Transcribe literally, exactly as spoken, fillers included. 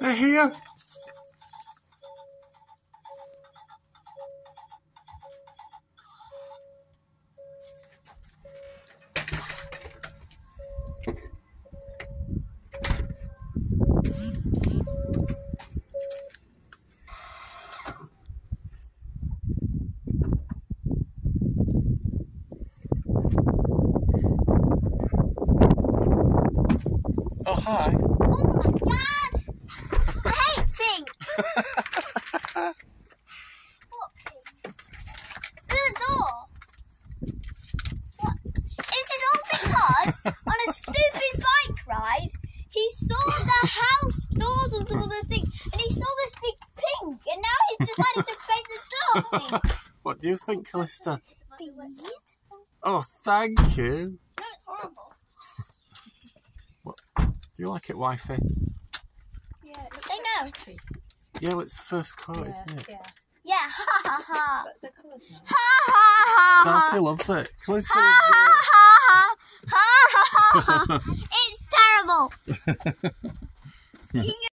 They're here. Oh, hi. Oh my god! I hate pink! What pink? Through the door! What? This is all because on a stupid bike ride, he saw the house doors and some other things, and he saw this big pink, and now he's decided to paint the door pink. What do you think, Callista? Weird. Oh, thank you. No, it's horrible. Do you like it, wifey? Yeah, Say no. pretty. Yeah, well, it's the first coat, Yeah, isn't it? yeah. Yeah, ha ha ha. But the colour's nice. Ha ha ha. Nancy loves it. Callista Ha loves ha ha ha ha ha ha. It's terrible.